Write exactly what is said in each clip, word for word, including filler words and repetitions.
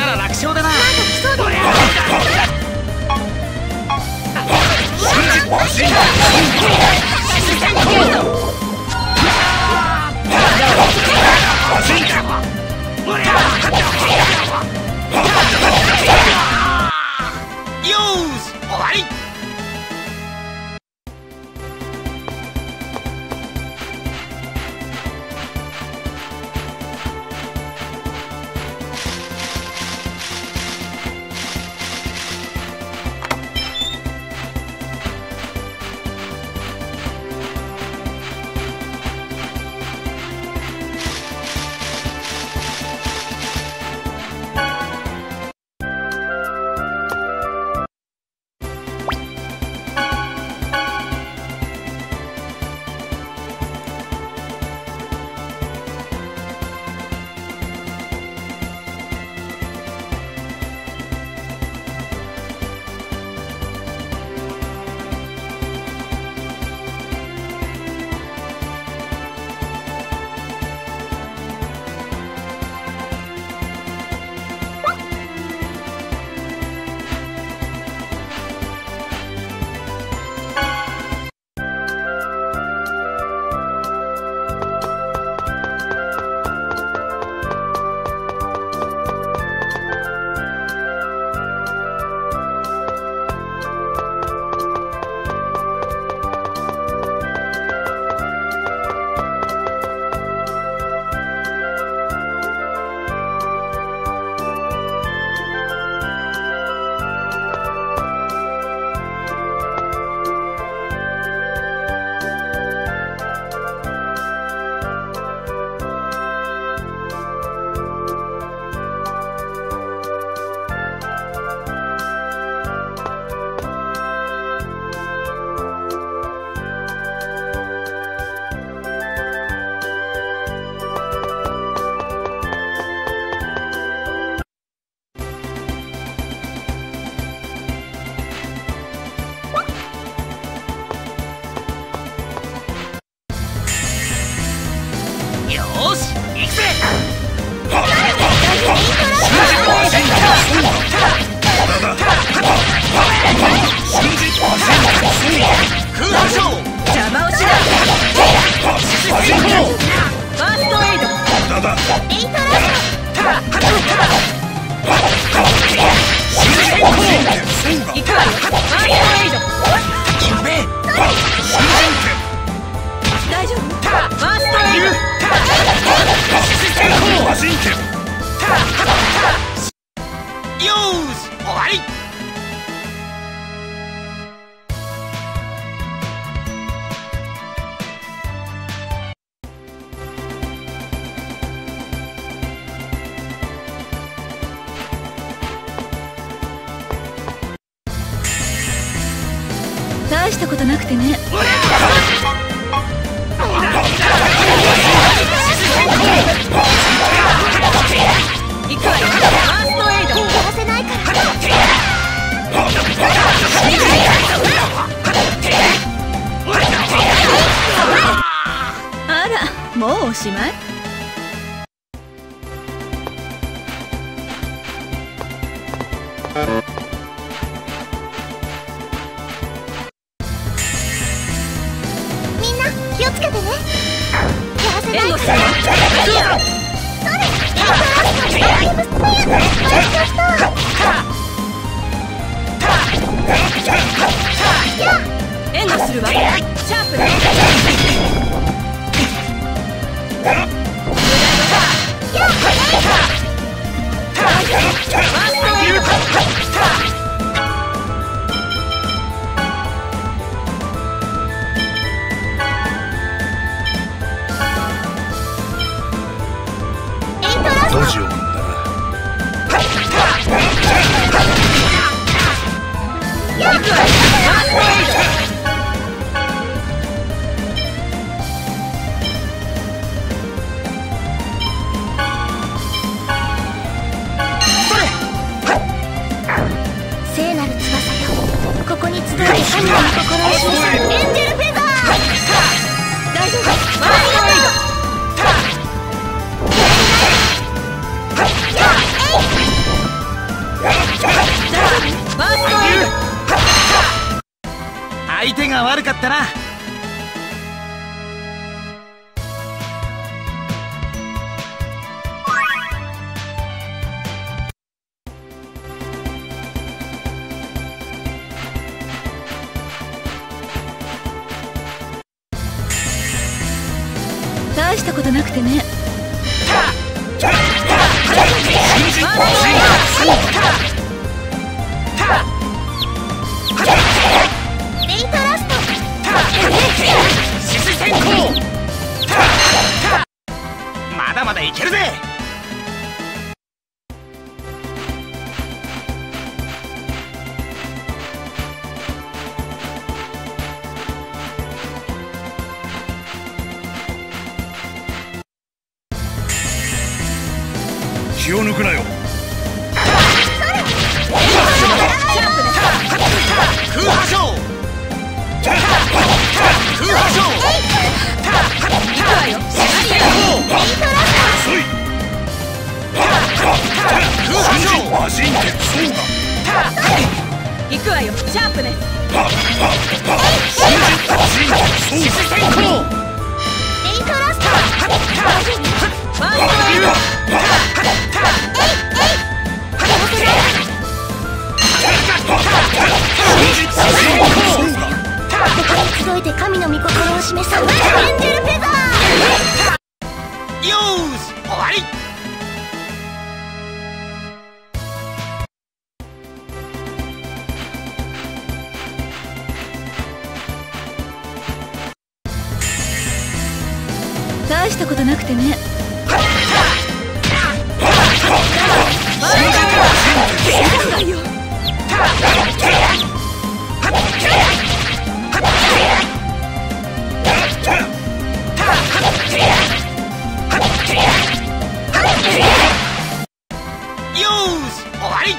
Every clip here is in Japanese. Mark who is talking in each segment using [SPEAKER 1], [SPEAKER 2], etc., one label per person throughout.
[SPEAKER 1] ら楽勝だな。
[SPEAKER 2] なんか来そうだね。
[SPEAKER 1] よーし、終わり。
[SPEAKER 2] 大したことなくてね。行くわよ。ファーストエイドやらせないから。あら、もうおしまい？
[SPEAKER 3] みんな気をつけてね。やらせないから。それ。
[SPEAKER 2] 援護するわ。シャープね。
[SPEAKER 4] どうしよう。
[SPEAKER 3] 聖なる翼よ、ここに集えて神の心を示すエンジェルフェザー。
[SPEAKER 2] 大丈夫。ワーストエイド。
[SPEAKER 1] 相手が悪かったな。
[SPEAKER 2] 大したことなくてね。
[SPEAKER 3] レイトラスト。
[SPEAKER 1] 獅子先行。まだまだいけるぜ。
[SPEAKER 4] 気を抜くなよ。
[SPEAKER 1] 空破傷。空破傷。行くわよ。
[SPEAKER 4] 遅い。
[SPEAKER 1] 空破傷。
[SPEAKER 4] マシンケそうだ。
[SPEAKER 2] 行くわよ。シャープネス。
[SPEAKER 1] 獅子先行。
[SPEAKER 3] レイトラスト。
[SPEAKER 2] ワンストエイド。集えて神の御心を示すエンジェルフェザ
[SPEAKER 1] よーし、終わり。
[SPEAKER 2] 大したことなくてね。
[SPEAKER 1] よーし、終わり。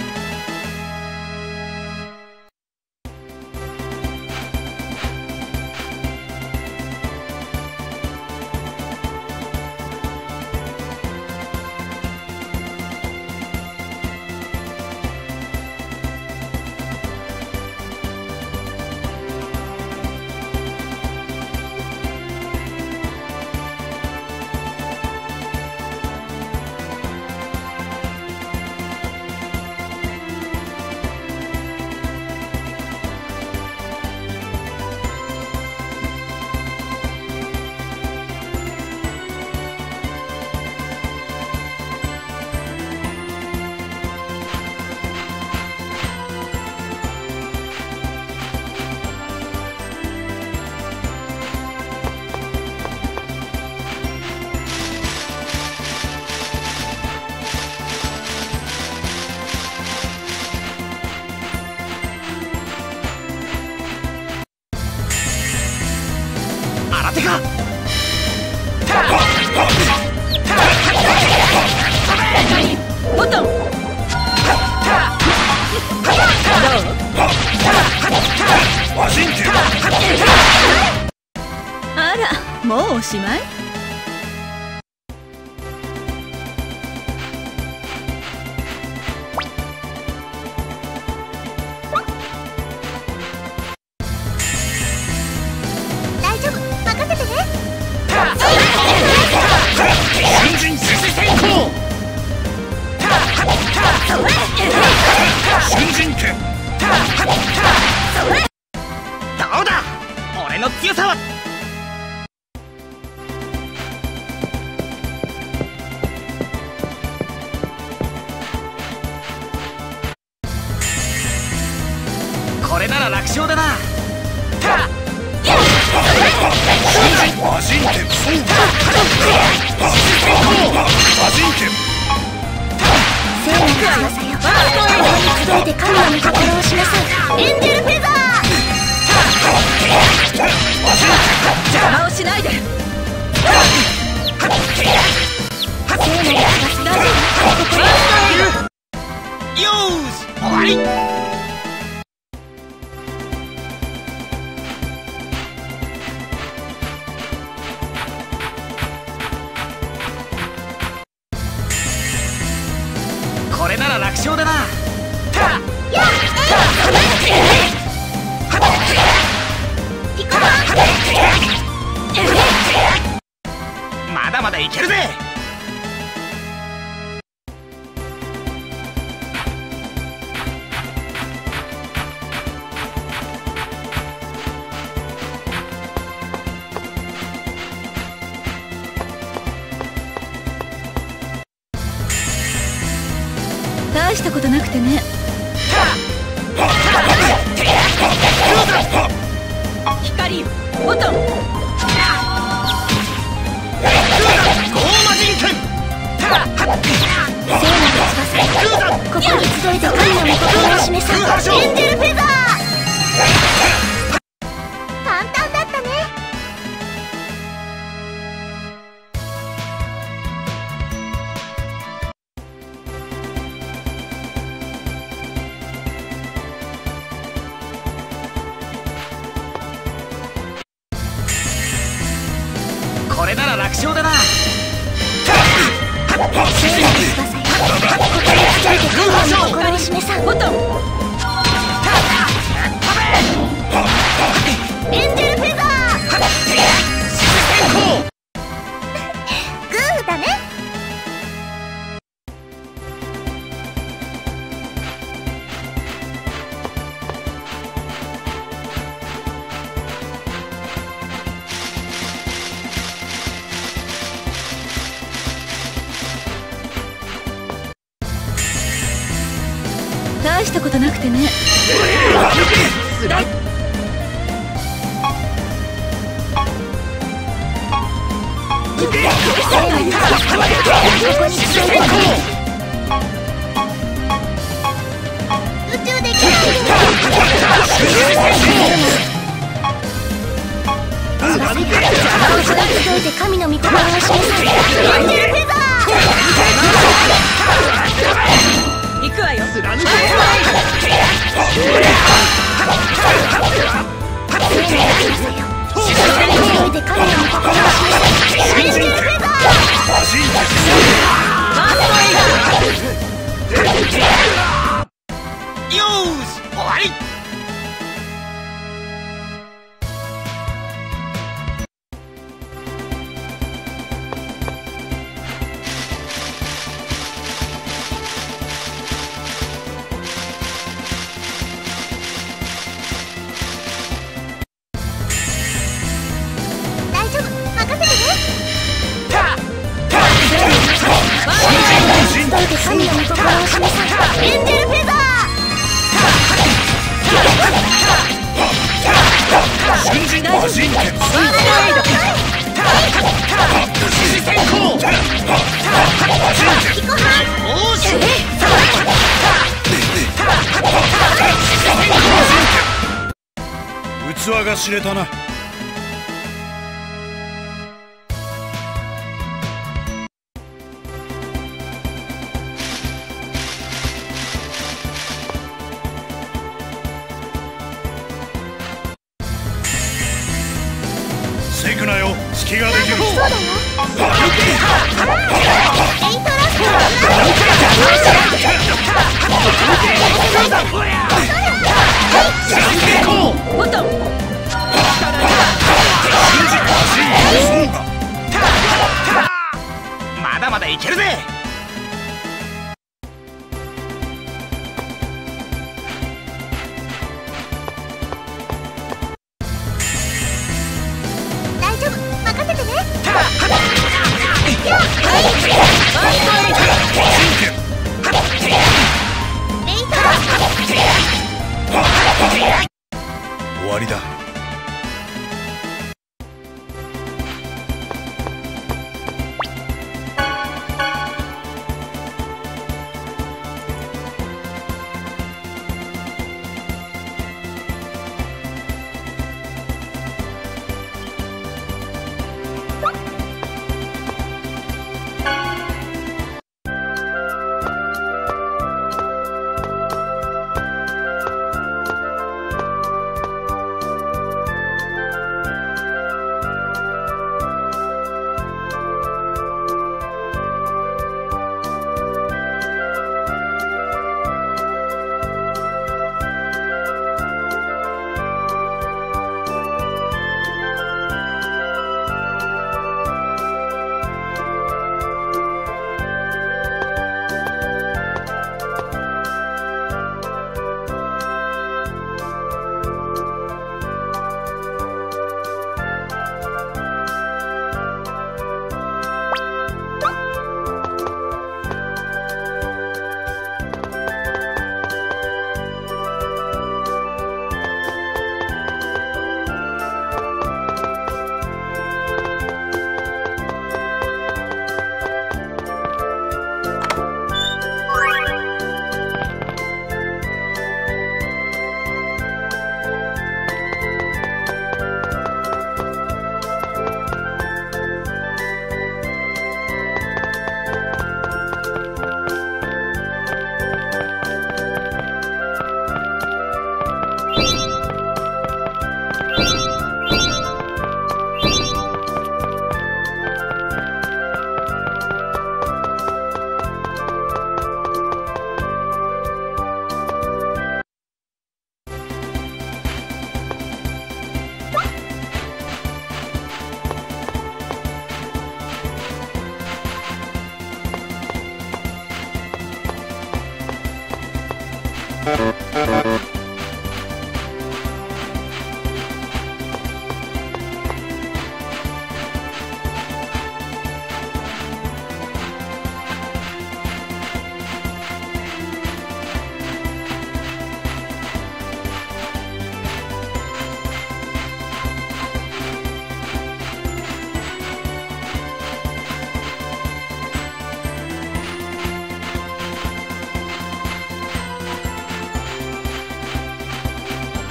[SPEAKER 1] てか。
[SPEAKER 2] ボトン。どう？
[SPEAKER 4] マシンケ
[SPEAKER 2] あら、もうおしまい？
[SPEAKER 3] 大丈夫、任せてね。
[SPEAKER 1] 新人獅子先行。
[SPEAKER 4] 新人剣。
[SPEAKER 1] どうだ、俺の強さは。これなら楽勝だな。
[SPEAKER 4] マシン剣。そうだ。マシン剣。
[SPEAKER 3] 聖なる翼よ、ここに集えて神の御心を示すエンジェルフェザー。
[SPEAKER 2] 邪魔をしないで。
[SPEAKER 3] 聖なる翼よ、ここに
[SPEAKER 1] よーし、終わり。これなら楽勝だな。 いけるぜ。
[SPEAKER 2] 大したことなくてね。光よオトン。
[SPEAKER 1] ゴーマジン剣。
[SPEAKER 3] 聖なる翼、ここに集えて神の御心を示すエンジェルフェザー。簡単だったね。
[SPEAKER 1] これなら楽勝だな。
[SPEAKER 3] 聖なる翼よ、ここに集えて神の御心を示す
[SPEAKER 2] オトン。
[SPEAKER 3] エンジェルフェザー。グーだね。
[SPEAKER 2] 大したことなくてね。
[SPEAKER 3] 宇宙で集えて神の御心を示すエンジェルフェザー。
[SPEAKER 2] 行くわよ。
[SPEAKER 3] 聖なる翼よ、集えて神の御心を示すエンジェルフェザー。
[SPEAKER 4] マジンテ
[SPEAKER 1] よーし終わり。
[SPEAKER 3] 大丈夫、任せてね。集えて神の御心を示すエンジェルフェザー。
[SPEAKER 4] 瞬時マジンテン。
[SPEAKER 1] 視線光。
[SPEAKER 4] マジンテン。
[SPEAKER 1] おーし。
[SPEAKER 4] 器が知れたな。せくなよ、隙ができる。
[SPEAKER 3] そうだよ。エイトラスト。
[SPEAKER 2] オトン。
[SPEAKER 4] そうだ。
[SPEAKER 1] まだまだいけるぜ。
[SPEAKER 3] 大丈夫、任せてね。エイトラスト。
[SPEAKER 4] 終わりだ。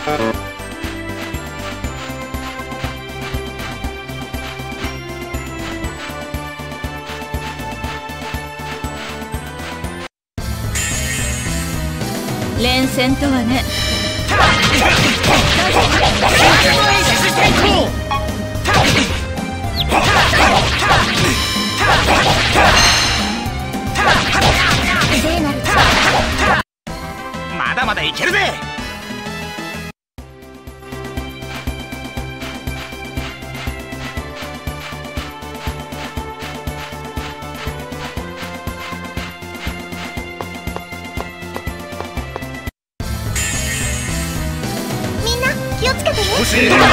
[SPEAKER 2] 連戦とはね。
[SPEAKER 3] 聖なる
[SPEAKER 1] まだまだいけるぜ。
[SPEAKER 3] みんな気をつけてね。
[SPEAKER 4] 欲しいな。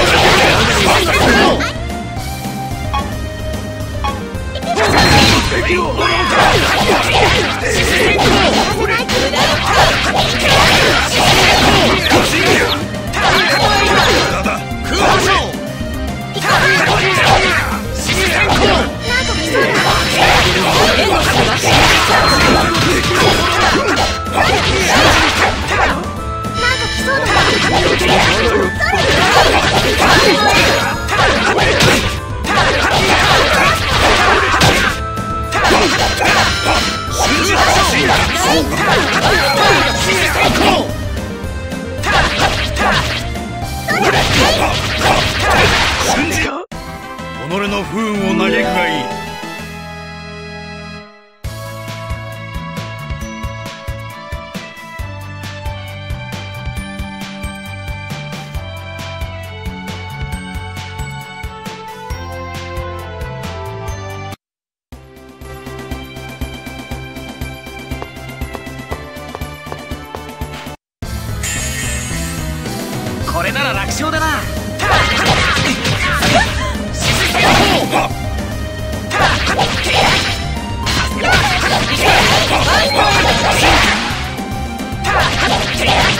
[SPEAKER 4] 己の不運を嘆くがいい。
[SPEAKER 1] これなら楽勝だな。
[SPEAKER 3] や